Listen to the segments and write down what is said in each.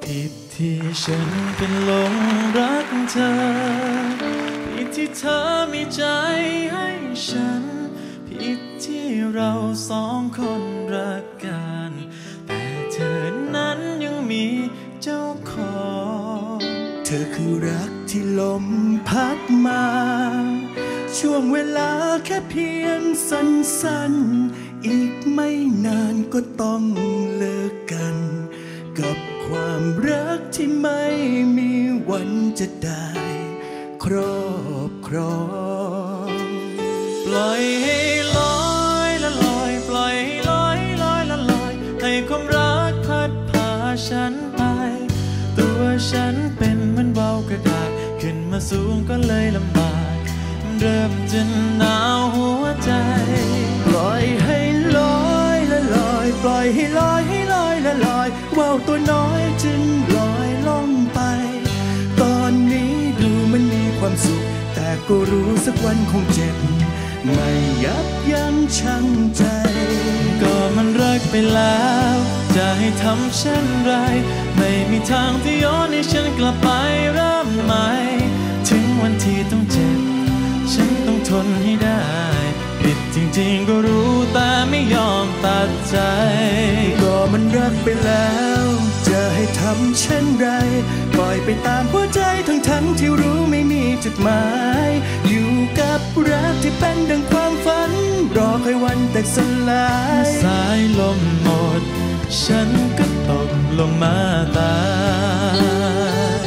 ผิดที่ฉันเป็นหลงรักเธอผิดที่เธอมีใจให้ฉันผิดที่เราสองคนรักกันแต่เธอนั้นยังมีเจ้าของเธอคือรักที่ลมพัดมาช่วงเวลาแค่เพียงสั้นๆอีกไม่นานก็ต้องเลิกกันกับความรักที่ไม่มีวันจะได้ครอบครองปล่อยให้ลอยละลอยปล่อยให้ลอยลอยละลอยให้ความรักพัดพาฉันไปตัวฉันเป็นเหมือนเบากระดาษขึ้นมาสูงก็เลยลำบากเริ่มจะหนาวหัวใจปล่อยให้ลอยละลอยปล่อยให้ลอยให้ลอยละลอยว่าวตัวน้อยจึงลอยล่องไปตอนนี้ดูมันมีความสุขแต่ก็รู้สักวันคงเจ็บไม่ยับยั้งชั่งใจก็มันรักไปแล้วจะให้ทำเช่นไรไม่มีทางที่ย้อนให้ฉันกลับไปเริ่มใหม่ถึงวันที่ต้องเจ็บฉันต้องทนให้ได้ผิดจริงๆก็รู้แต่ไม่ยอมตัดใจก็มันรักไปแล้วจะให้ทำเช่นไรปล่อยไปตามหัวใจทั้งที่รู้ไม่มีจุดหมายอยู่กับรักที่เป็นดังความฝันรอคอยวันแตกสลายสายลมหมดฉันก็ตกลงมาตาย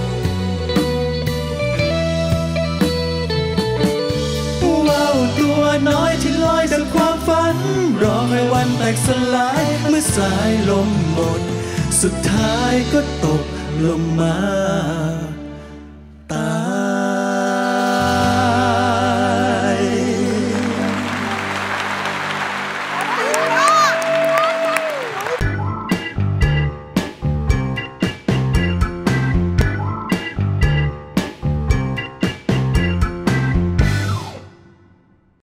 ว่าวตัวน้อยที่ลอยดังความฝันรอคอยวันแตกสลายเมื่อสายลมหมดสุดท้ายก็ตกลงมา